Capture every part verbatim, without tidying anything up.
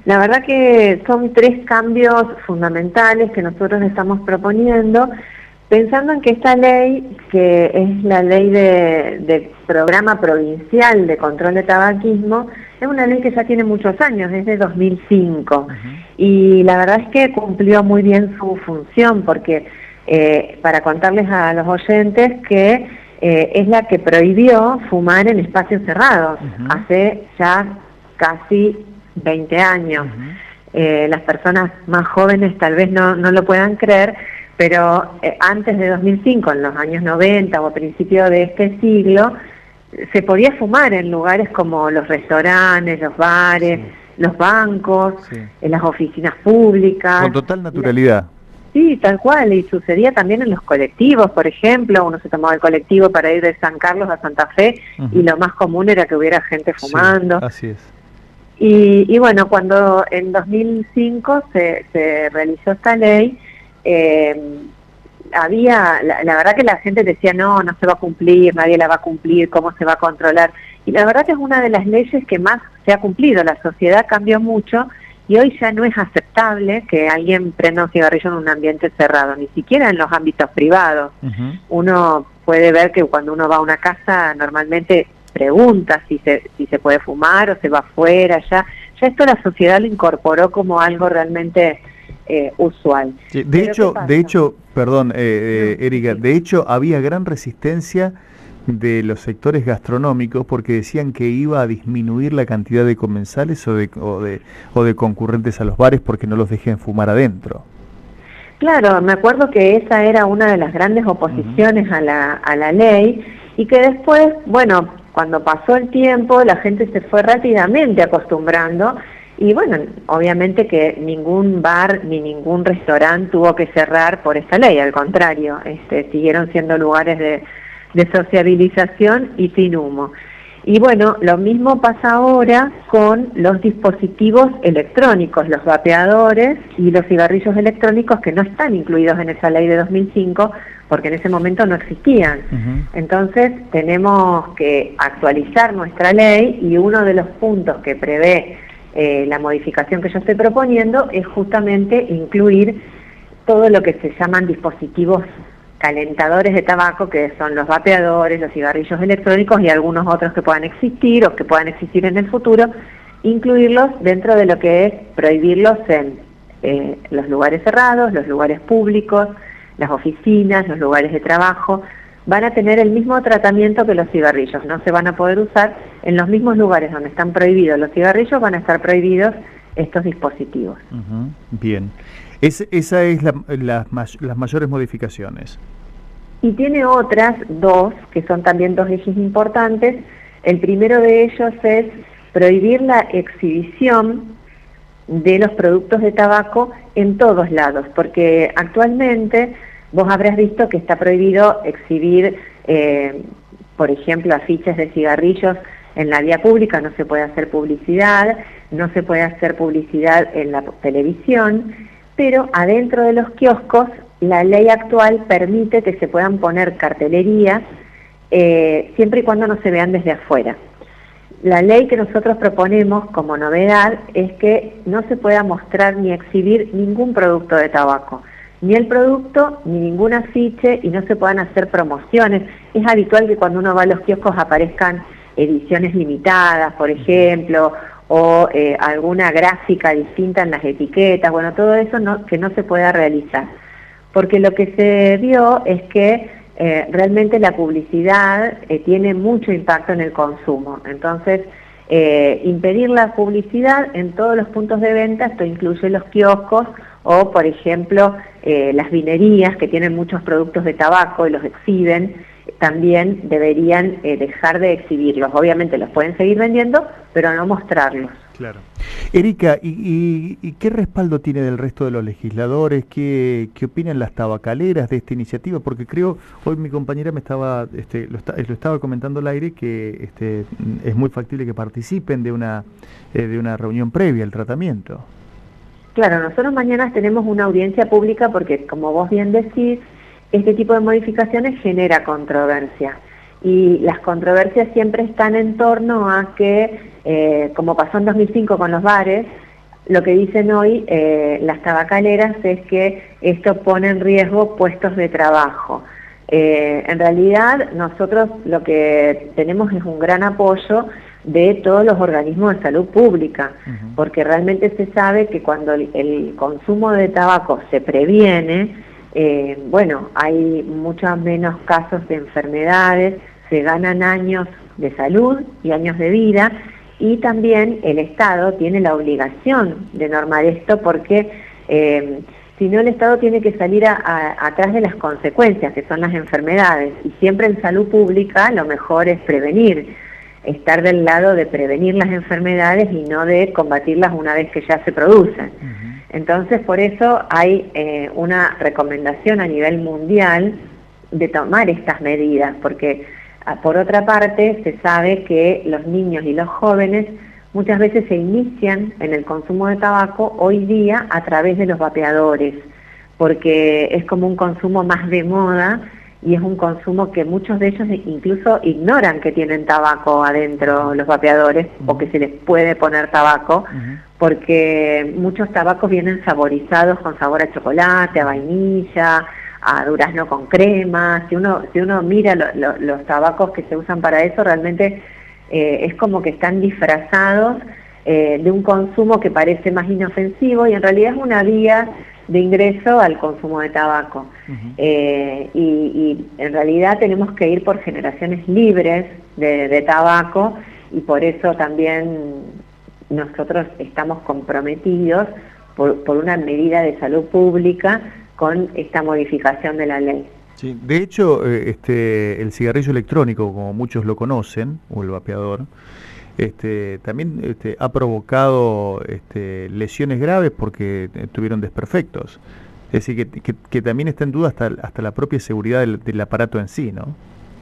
La verdad que son tres cambios fundamentales que nosotros estamos proponiendo, pensando en que esta ley, que es la ley de, de programa provincial de control de tabaquismo, es una ley que ya tiene muchos años, desde dos mil cinco, uh-huh. Y la verdad es que cumplió muy bien su función, porque eh, para contarles a los oyentes que eh, es la que prohibió fumar en espacios cerrados, uh-huh. hace ya casi veinte años. Uh-huh. eh, las personas más jóvenes tal vez no, no lo puedan creer, pero eh, antes de dos mil cinco, en los años noventa o a principios de este siglo, se podía fumar en lugares como los restaurantes, los bares, sí. los bancos, sí. en las oficinas públicas. Con total naturalidad. Sí, tal cual, y sucedía también en los colectivos, por ejemplo, uno se tomaba el colectivo para ir de San Carlos a Santa Fe, uh-huh. y lo más común era que hubiera gente fumando. Sí, así es. Y, y bueno, cuando en dos mil cinco se, se realizó esta ley, eh, había, la, la verdad que la gente decía, no, no se va a cumplir, nadie la va a cumplir, ¿cómo se va a controlar? Y la verdad que es una de las leyes que más se ha cumplido, la sociedad cambió mucho y hoy ya no es aceptable que alguien prenda un cigarrillo en un ambiente cerrado, ni siquiera en los ámbitos privados. Uh-huh. Uno puede ver que cuando uno va a una casa normalmente pregunta si se, si se puede fumar o se va afuera, ya, ya esto la sociedad lo incorporó como algo realmente eh, usual. Sí, de hecho, de hecho, perdón, eh, eh, Erika, de hecho había gran resistencia de los sectores gastronómicos porque decían que iba a disminuir la cantidad de comensales o de, o de, o de concurrentes a los bares porque no los dejen fumar adentro. Claro, me acuerdo que esa era una de las grandes oposiciones uh-huh. a la, a la ley y que después, bueno, cuando pasó el tiempo la gente se fue rápidamente acostumbrando y bueno, obviamente que ningún bar ni ningún restaurante tuvo que cerrar por esta ley, al contrario, este, siguieron siendo lugares de, de sociabilización y sin humo. Y bueno, lo mismo pasa ahora con los dispositivos electrónicos, los vapeadores y los cigarrillos electrónicos que no están incluidos en esa ley de dos mil cinco porque en ese momento no existían. Uh-huh. Entonces tenemos que actualizar nuestra ley y uno de los puntos que prevé eh, la modificación que yo estoy proponiendo es justamente incluir todo lo que se llaman dispositivos calentadores de tabaco, que son los vapeadores, los cigarrillos electrónicos y algunos otros que puedan existir o que puedan existir en el futuro, incluirlos dentro de lo que es prohibirlos en eh, los lugares cerrados, los lugares públicos, las oficinas, los lugares de trabajo. Van a tener el mismo tratamiento que los cigarrillos, no se van a poder usar en los mismos lugares donde están prohibidos los cigarrillos, van a estar prohibidos estos dispositivos. Uh-huh. Bien. Es, esa es la, la, las mayores modificaciones. Y tiene otras dos, que son también dos ejes importantes. El primero de ellos es prohibir la exhibición de los productos de tabaco en todos lados, porque actualmente vos habrás visto que está prohibido exhibir, eh, por ejemplo, afiches de cigarrillos en la vía pública, no se puede hacer publicidad, no se puede hacer publicidad en la televisión, pero adentro de los kioscos la ley actual permite que se puedan poner cartelerías eh, siempre y cuando no se vean desde afuera. La ley que nosotros proponemos como novedad es que no se pueda mostrar ni exhibir ningún producto de tabaco, ni el producto ni ningún afiche, y no se puedan hacer promociones. Es habitual que cuando uno va a los kioscos aparezcan ediciones limitadas, por ejemplo, o eh, alguna gráfica distinta en las etiquetas, bueno, todo eso no, que no se pueda realizar. Porque lo que se vio es que eh, realmente la publicidad eh, tiene mucho impacto en el consumo. Entonces, eh, impedir la publicidad en todos los puntos de venta, esto incluye los kioscos o, por ejemplo, eh, las vinerías que tienen muchos productos de tabaco y los exhiben, también deberían eh, dejar de exhibirlos. Obviamente los pueden seguir vendiendo, pero no mostrarlos. Claro. Erika, ¿y, y, y qué respaldo tiene del resto de los legisladores? ¿Qué, qué opinan las tabacaleras de esta iniciativa? Porque creo, hoy mi compañera me estaba, este, lo, está, lo estaba comentando al aire, que este, es muy factible que participen de una, eh, de una reunión previa al tratamiento. Claro, nosotros mañana tenemos una audiencia pública porque, como vos bien decís, este tipo de modificaciones genera controversia. Y las controversias siempre están en torno a que, eh, como pasó en dos mil cinco con los bares, lo que dicen hoy eh, las tabacaleras es que esto pone en riesgo puestos de trabajo. Eh, en realidad nosotros lo que tenemos es un gran apoyo de todos los organismos de salud pública, uh-huh. porque realmente se sabe que cuando el, el consumo de tabaco se previene, eh, bueno, hay muchos menos casos de enfermedades, se ganan años de salud y años de vida, y también el Estado tiene la obligación de normar esto porque eh, si no el Estado tiene que salir a, a, atrás de las consecuencias, que son las enfermedades, y siempre en salud pública lo mejor es prevenir, estar del lado de prevenir las enfermedades y no de combatirlas una vez que ya se producen. Uh-huh. Entonces, por eso hay eh, una recomendación a nivel mundial de tomar estas medidas, porque por otra parte se sabe que los niños y los jóvenes muchas veces se inician en el consumo de tabaco hoy día a través de los vapeadores, porque es como un consumo más de moda y es un consumo que muchos de ellos incluso ignoran que tienen tabaco adentro los vapeadores, uh-huh. o que se les puede poner tabaco, uh-huh. porque muchos tabacos vienen saborizados con sabor a chocolate, a vainilla, a durazno con crema. Si uno si uno mira lo, lo, los tabacos que se usan para eso, realmente eh, es como que están disfrazados eh, de un consumo que parece más inofensivo y en realidad es una vía de ingreso al consumo de tabaco. Uh-huh. eh, y, y en realidad tenemos que ir por generaciones libres de, de tabaco, y por eso también nosotros estamos comprometidos por, por una medida de salud pública con esta modificación de la ley. Sí, de hecho, eh, este, el cigarrillo electrónico, como muchos lo conocen, o el vapeador, este, también este, ha provocado este, lesiones graves porque tuvieron desperfectos. Es decir, que, que, que también está en duda hasta, hasta la propia seguridad del, del aparato en sí, ¿no?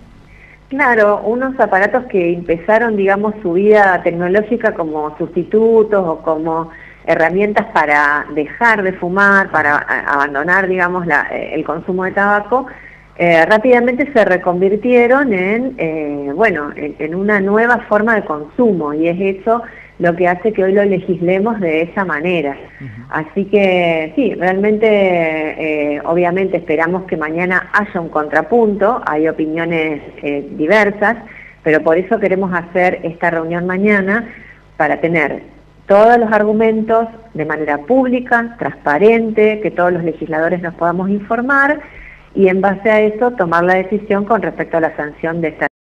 Claro, unos aparatos que empezaron, digamos, su vida tecnológica como sustitutos o como herramientas para dejar de fumar, para abandonar, digamos, la, el consumo de tabaco, eh, rápidamente se reconvirtieron en, eh, bueno, en, en una nueva forma de consumo, y es eso lo que hace que hoy lo legislemos de esa manera. Uh-huh. Así que sí, realmente, eh, obviamente esperamos que mañana haya un contrapunto, hay opiniones eh, diversas, pero por eso queremos hacer esta reunión mañana, para tener todos los argumentos de manera pública, transparente, que todos los legisladores nos podamos informar y en base a eso tomar la decisión con respecto a la sanción de esta